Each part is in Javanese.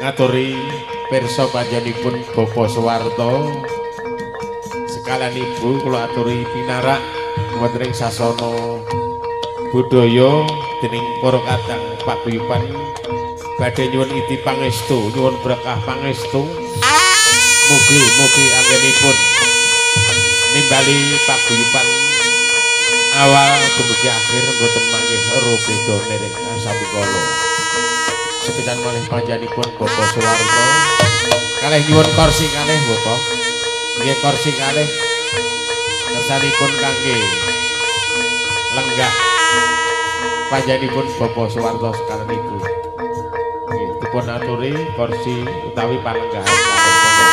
ngaturi pirsa panjenenganipun Bapak Suwarto sekalian Ibu kula aturi pinarak wonten ing sasana budaya dening para kadang paguyuban badhe nyuwun iti pangestu nyuwun berkah pangestu mugi-mugi anggenipun nimbali paguyuban awal dumugi akhir boten manggih rubeda nering asabikala sepisan malih panjenenganipun Bapak Suwarto kalih nyuwun kursi kalih Bapak nggih kursi kalih kersanipun kangge lenggah panjenenganipun Bapak Suwarto sekalian Ibu nggih dipun aturi kursi utawi palenggahan kalih monggo.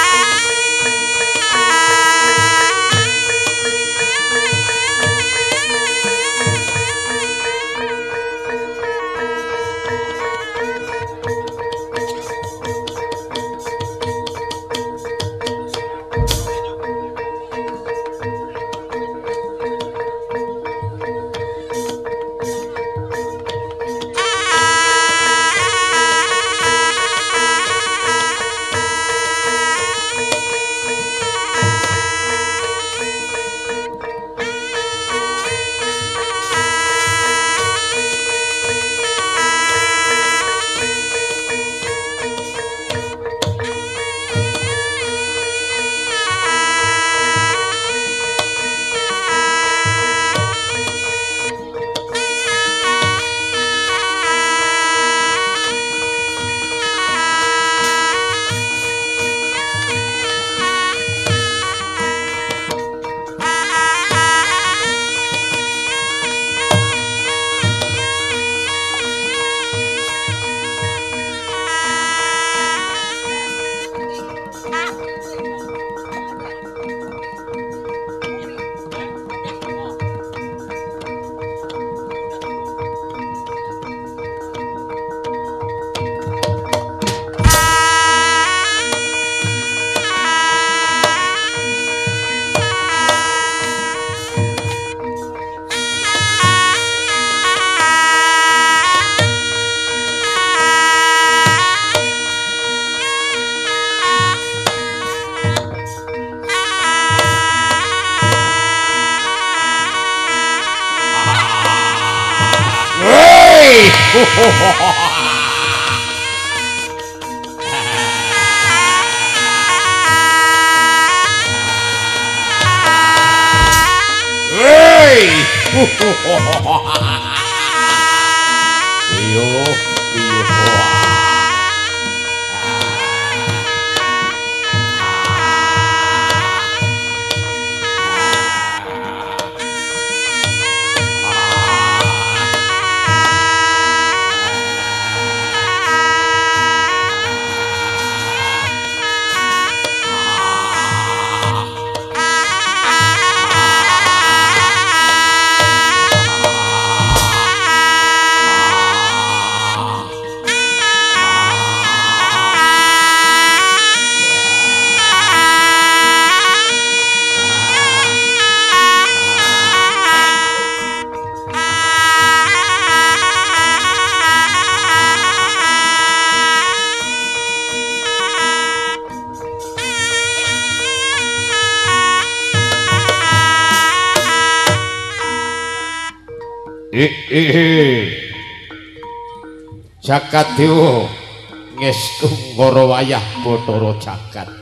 Jagat Dewa ngestu ngara wayah Bathara Jagat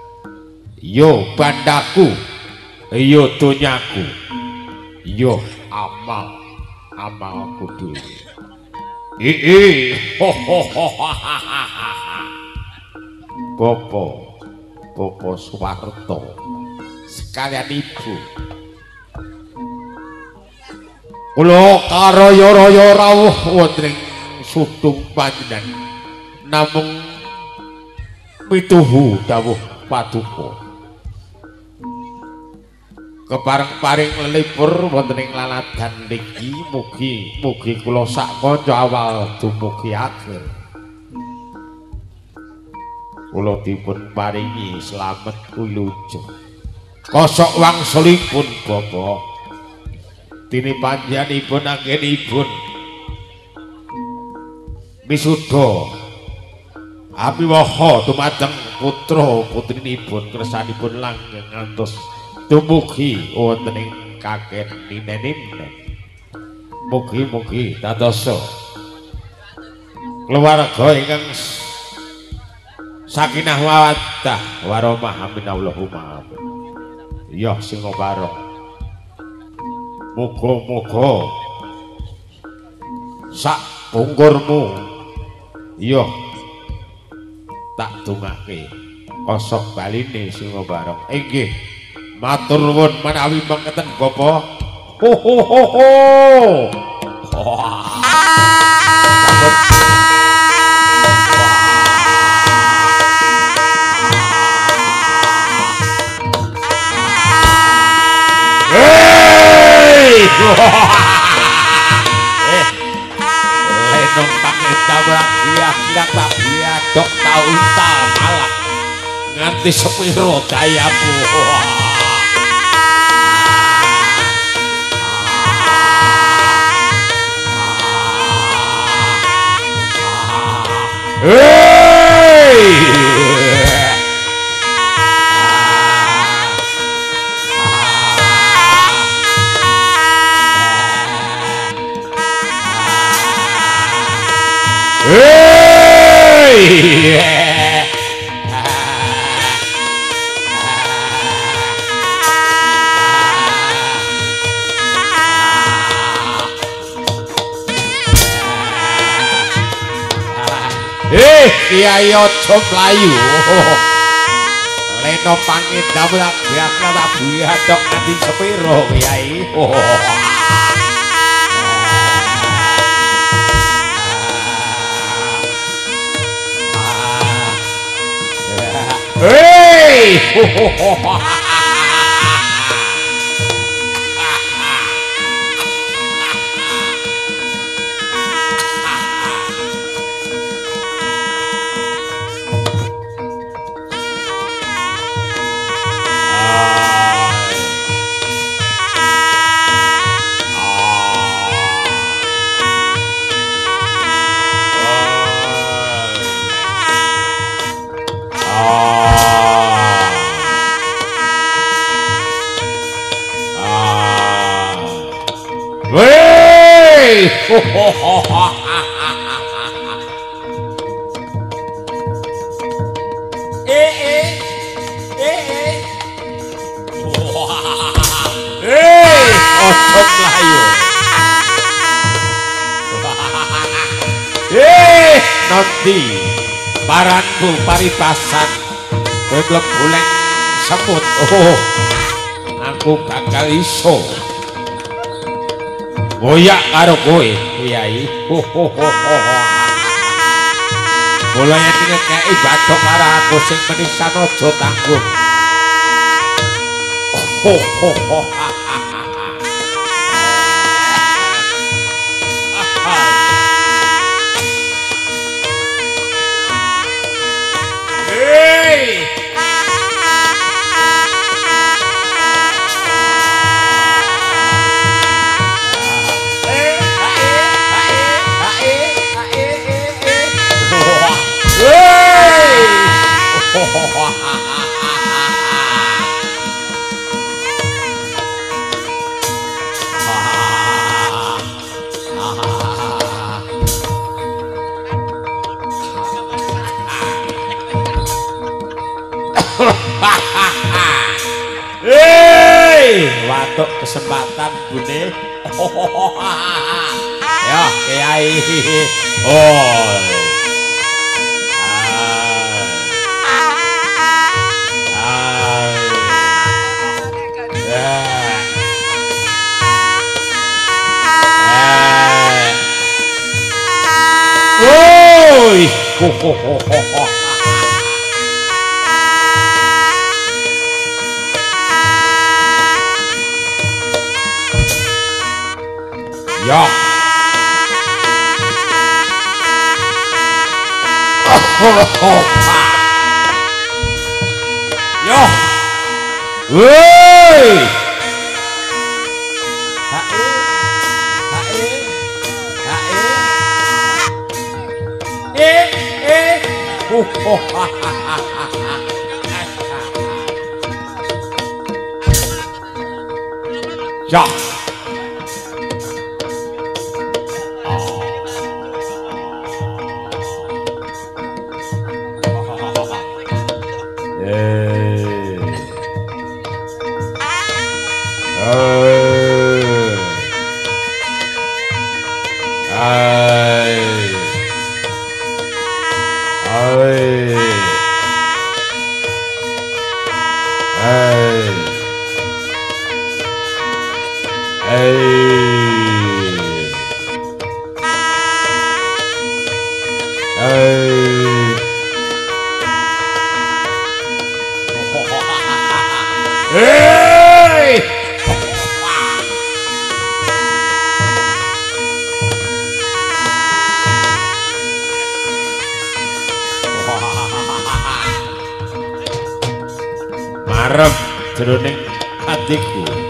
yo bandaku yo donyaku yo amalku dhewe Bapak Suwarto sekalian Ibu kula karaya-raya rawuh wonten sudung panjenengan namung mituhu dawuh paduka kepareng-paring lelipur wonten ing laladan niki mugi kula sak kanca awal dumugi akhir kula dipun paringi slamet wilujeng kosok wangsulipun Bapak dene panjenenganipun anggenipun wisuda Abiwaha dumateng putra putrinipun kersanipun langgeng ngantos dumugi wonten ing kaken ninen. Mugi-mugi dadosa keluarga ingkang sakinah mawaddah warahmah amin Allahumma amin. Ya singa bareng. Muga-muga sak pungkurmu iya tak dungake kosok baline singa bareng. Inggih matur nuwun menawi mangketen Bapak. Ho ho ho ho. Lenong pakai tabrak biak tak biak dok tau tak malah nganti sepiro dayamu. Kiai aja mlayu. Leno pangit damrak biak tak biak dok nganti sepiro Kiai. Hey! Nanti paranku paritasan kowe golek semut. Aku gagal iso goyak karo kowe Kiai. Mulai ngekeki bathok karo aku sing menisan aja tanggung. Watuk kesempatan bune. Ya Kiai. Ya. Yo. Woi. Ya. Marem jroning atiku